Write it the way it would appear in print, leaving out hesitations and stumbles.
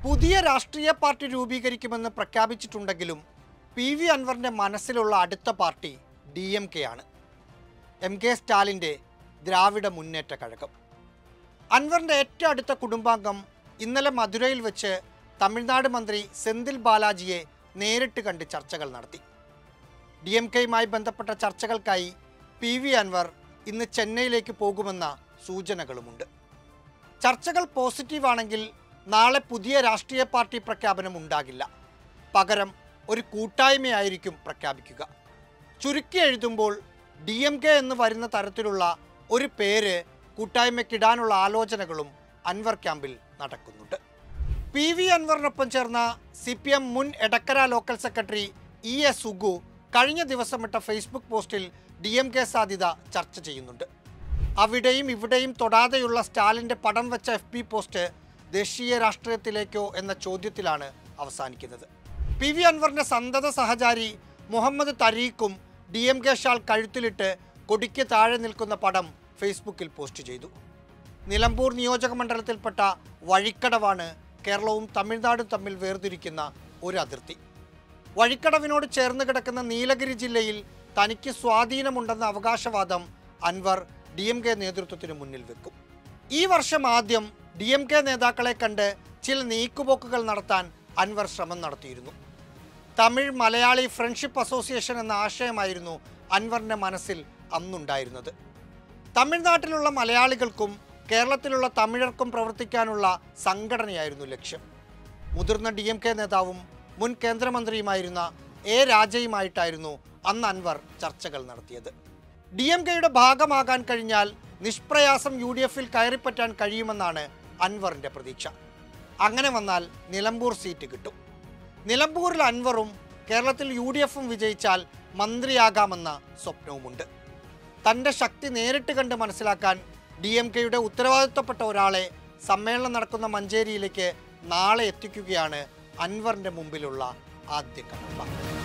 പുതിയ രാഷ്ട്രീയ പാർട്ടി രൂപീകരിക്കുമെന്ന് പ്രഖ്യാപിച്ചിട്ടുണ്ടെങ്കിലും PV അൻവറിന്റെ മനസ്സിലുള്ള അടുത്ത പാർട്ടി DMK ആണ്. MK സ്റ്റാലിൻ്റെ ദ്രാവിഡ മുന്നേറ്റ കഴകം. അൻവറിന്റെ ഏറ്റവും അടുത്ത കുടുംബാംഗം ഇന്നലെ മധുരയിൽ വെച്ച് തമിഴ്നാട് മന്ത്രി സെന്തിൽ ബാലാജിയെ നേരിട്ട് കണ്ട് ചർച്ചകൾ നടത്തി. DMKയുമായി ബന്ധപ്പെട്ട ചർച്ചകൾക്കായി PV അൻവർ ഇന്ന് ചെന്നൈയിലേക്ക് പോകുമെന്ന സൂചനകളുമുണ്ട്. ചർച്ചകൾ പോസിറ്റീവാണെങ്കിൽ നാളെ പുതിയ രാഷ്ട്രീയ പാർട്ടി പ്രഖ്യാപനം ഉണ്ടാകില്ല. പകരം ഒരു കൂട്ടായ്മയായിരിക്കും പ്രഖ്യാപിക്കുക. ചുരുക്കി എഴുതുമ്പോൾ DMK എന്ന് വരുന്ന തരത്തിലുള്ള ഒരു പേര് കൂട്ടായ്മയ്ക്കിടാനുള്ള ആലോചനകളും അൻവർ ക്യാമ്പിൽ നടക്കുന്നുണ്ട്. PV അൻവറിനൊപ്പം ചേർന്ന CPM മുൻ Edakkara local secretary ES Sugu കഴിഞ്ഞ ദിവസമിട്ട ഫേസ്ബുക്ക് പോസ്റ്റിൽ DMK സാധ്യത ചർച്ച ചെയ്യുന്നുണ്ട്. അവിടെയും ഇവിടെയും തൊടാതെയുള്ള സ്റ്റാലിൻ്റെ പടം വെച്ച FB പോസ്റ്റ് ദേശീയ രാഷ്ട്രീയത്തിലേക്കോ എന്ന ചോദ്യത്തിലാണ് അവസാനിക്കുന്നത്. PV അൻവറിൻ്റെ സന്തത സഹചാരി മുഹമ്മദ് തരീഖും DMK ഷാൾ കഴുത്തിലിട്ട് കൊടിക്ക് താഴെ നിൽക്കുന്ന പടം ഫേസ്ബുക്കിൽ പോസ്റ്റ് ചെയ്തു. നിലമ്പൂർ നിയോജക മണ്ഡലത്തിൽപ്പെട്ട വഴിക്കടവാണ് കേരളവും തമിഴ്നാടും തമ്മിൽ വേർതിരിക്കുന്ന ഒരു അതിർത്തി. വഴിക്കടവിനോട് ചേർന്ന് കിടക്കുന്ന നീലഗിരി ജില്ലയിൽ തനിക്ക് സ്വാധീനമുണ്ടെന്ന അവകാശവാദം അൻവർ DMK നേതൃത്വത്തിന് മുന്നിൽ വെക്കും. ഈ വർഷം ആദ്യം DMK നേതാക്കളെ കണ്ട് ചില നീക്കുപോക്കുകൾ നടത്താൻ അൻവർ ശ്രമം നടത്തിയിരുന്നു. തമിഴ് മലയാളി ഫ്രണ്ട്ഷിപ്പ് അസോസിയേഷൻ എന്ന ആശയമായിരുന്നു അൻവറിൻ്റെ മനസ്സിൽ അന്നുണ്ടായിരുന്നത്. തമിഴ്നാട്ടിലുള്ള മലയാളികൾക്കും കേരളത്തിലുള്ള തമിഴർക്കും പ്രവർത്തിക്കാനുള്ള സംഘടനയായിരുന്നു ലക്ഷ്യം. മുതിർന്ന DMK നേതാവും മുൻ കേന്ദ്രമന്ത്രിയുമായിരുന്ന A രാജയുമായിട്ടായിരുന്നു അന്ന് അൻവർ ചർച്ചകൾ നടത്തിയത്. DMKയുടെ ഭാഗമാകാൻ കഴിഞ്ഞാൽ നിഷ്പ്രയാസം UDFൽ കയറിപ്പറ്റാൻ കഴിയുമെന്നാണ് അൻവറിൻ്റെ പ്രതീക്ഷ. അങ്ങനെ വന്നാൽ നിലമ്പൂർ സീറ്റ് കിട്ടും. നിലമ്പൂരിൽ അൻവറും കേരളത്തിൽ UDFും വിജയിച്ചാൽ മന്ത്രിയാകാമെന്ന സ്വപ്നവുമുണ്ട്. തൻ്റെ ശക്തി നേരിട്ട് കണ്ട് മനസ്സിലാക്കാൻ DMKയുടെ ഉത്തരവാദിത്തപ്പെട്ട ഒരാളെ സമ്മേളനം നടക്കുന്ന മഞ്ചേരിയിലേക്ക് നാളെ എത്തിക്കുകയാണ് അൻവറിൻ്റെ മുമ്പിലുള്ള ആദ്യ കടമ്പ.